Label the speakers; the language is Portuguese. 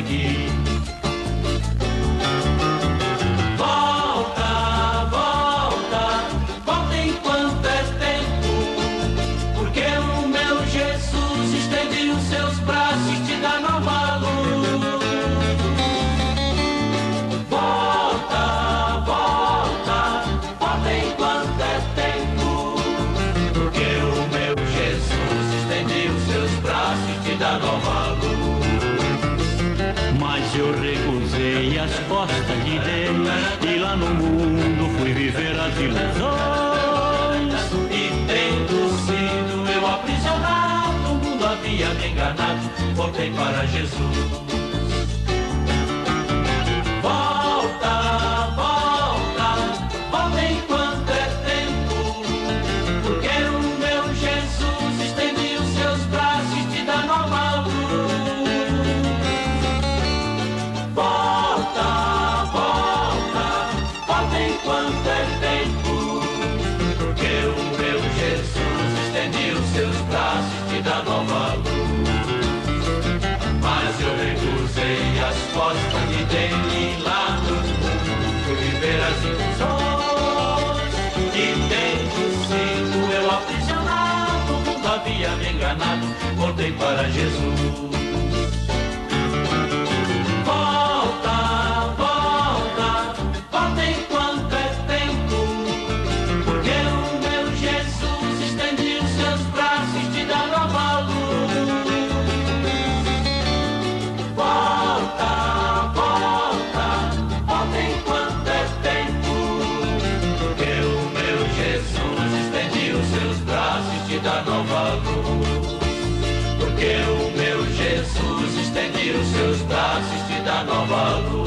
Speaker 1: seguir. Volta enquanto é tempo, porque o meu Jesus estende os seus braços e te dá nova luz. Volta enquanto é tempo, porque o meu Jesus estende os seus braços e te dá nova luz.
Speaker 2: Mas eu recusei as costas de Deus e lá no mundo fui viver as ilusões.
Speaker 1: E tendo sido eu aprisionado, o mundo havia me enganado, voltei para Jesus. Volta enquanto é tempo, porque o meu Jesus estende os seus braços e te dá nova luz. Volta enquanto é tempo, porque o meu Jesus estende os seus braços e te dá nova luz. Mas eu recusei as costas de dele lá no mundo, fui viver as ilusões. E tendo sido eu aprisionado, o mundo havia me enganado, voltei para Jesus. Volta enquanto é tempo, porque o meu Jesus estende os seus braços e te dá nova luz. Volta enquanto é tempo, porque o meu Jesus estende os seus braços e te dá nova luz. Porque o meu Jesus estende os seus braços e te dá nova luz.